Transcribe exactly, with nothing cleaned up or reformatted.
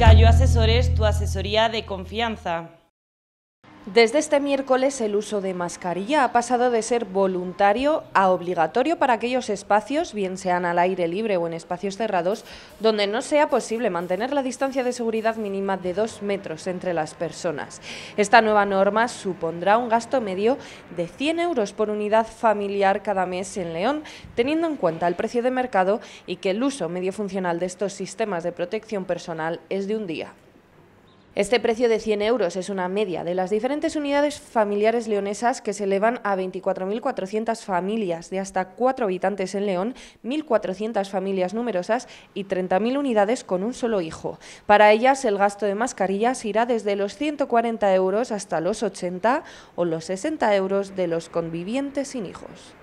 Gallo Asesores, tu asesoría de confianza. Desde este miércoles el uso de mascarilla ha pasado de ser voluntario a obligatorio para aquellos espacios, bien sean al aire libre o en espacios cerrados, donde no sea posible mantener la distancia de seguridad mínima de dos metros entre las personas. Esta nueva norma supondrá un gasto medio de cien euros por unidad familiar cada mes en León, teniendo en cuenta el precio de mercado y que el uso medio funcional de estos sistemas de protección personal es de un día. Este precio de cien euros es una media de las diferentes unidades familiares leonesas que se elevan a veinticuatro mil cuatrocientas familias de hasta cuatro habitantes en León, mil cuatrocientas familias numerosas y treinta mil unidades con un solo hijo. Para ellas el gasto de mascarillas irá desde los ciento cuarenta euros hasta los ochenta o los sesenta euros de los convivientes sin hijos.